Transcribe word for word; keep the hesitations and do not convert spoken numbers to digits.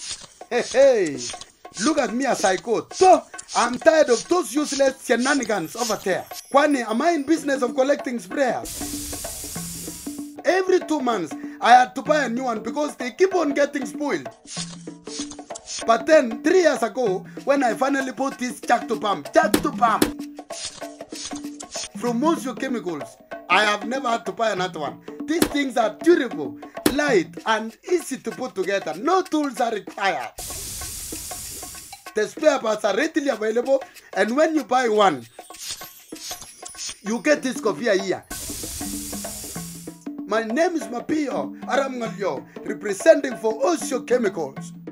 Hey, hey. Look at me as I go. So, I'm tired of those useless shenanigans over there. Kwani, am I in business of collecting sprayers? Every two months, I had to buy a new one because they keep on getting spoiled. But then, three years ago, when I finally bought this Jack to Pump, Jack to Pump from Monsieur Chemicals, I have never had to buy another one. These things are durable, light, and easy to put together. No tools are required. The spare parts are readily available, and when you buy one, you get this coffee here. My name is Mapio Aramngalyo, representing for Osho Chemicals.